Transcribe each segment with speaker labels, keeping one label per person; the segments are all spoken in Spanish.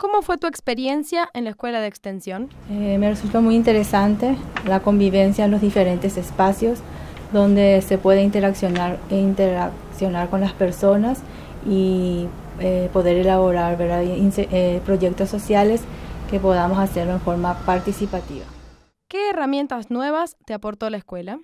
Speaker 1: ¿Cómo fue tu experiencia en la escuela de extensión?
Speaker 2: Me resultó muy interesante la convivencia en los diferentes espacios donde se puede interaccionar con las personas y poder elaborar, ¿verdad?, proyectos sociales que podamos hacerlo en forma participativa.
Speaker 1: ¿Qué herramientas nuevas te aportó la escuela?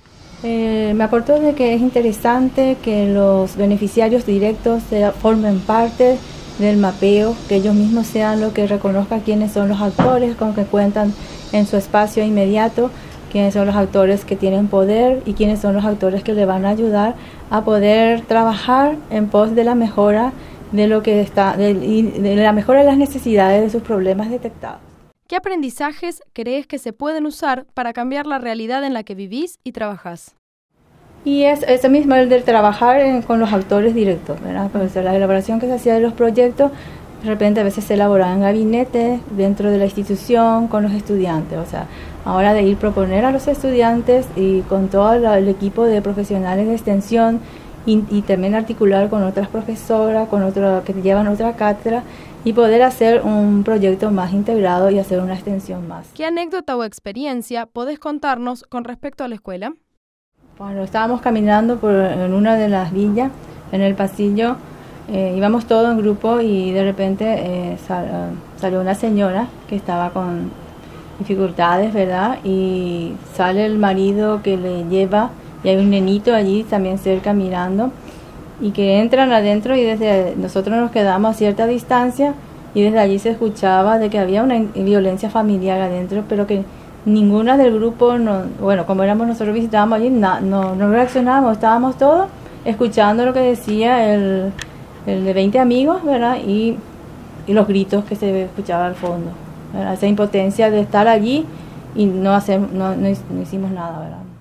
Speaker 2: Me aportó de que es interesante que los beneficiarios directos formen parte del mapeo, que ellos mismos sean los que reconozcan quiénes son los actores con que cuentan en su espacio inmediato, quiénes son los actores que tienen poder y quiénes son los actores que le van a ayudar a poder trabajar en pos de la mejora de lo que está, de la mejora de las necesidades de sus problemas detectados.
Speaker 1: ¿Qué aprendizajes crees que se pueden usar para cambiar la realidad en la que vivís y trabajás?
Speaker 2: Y es ese mismo, el de trabajar con los actores directos, ¿verdad? Pues la elaboración que se hacía de los proyectos, de repente a veces se elaboraba en gabinete, dentro de la institución, con los estudiantes. O sea, ahora de ir proponer a los estudiantes y con todo el equipo de profesionales de extensión y también articular con otras profesoras, que llevan otra cátedra, y poder hacer un proyecto más integrado y hacer una extensión más.
Speaker 1: ¿Qué anécdota o experiencia podés contarnos con respecto a la escuela?
Speaker 2: Cuando estábamos caminando en una de las villas, en el pasillo, íbamos todos en grupo y de repente salió una señora que estaba con dificultades, ¿verdad? Y sale el marido que le lleva y hay un nenito allí también cerca mirando, y que entran adentro y desde nosotros nos quedamos a cierta distancia y desde allí se escuchaba de que había una violencia familiar adentro, pero que ninguna del grupo, bueno, como éramos nosotros visitábamos allí, no reaccionábamos, estábamos todos escuchando lo que decía el de 20 amigos, ¿verdad? Y los gritos que se escuchaban al fondo, ¿verdad? Esa impotencia de estar allí y no hicimos nada, ¿verdad?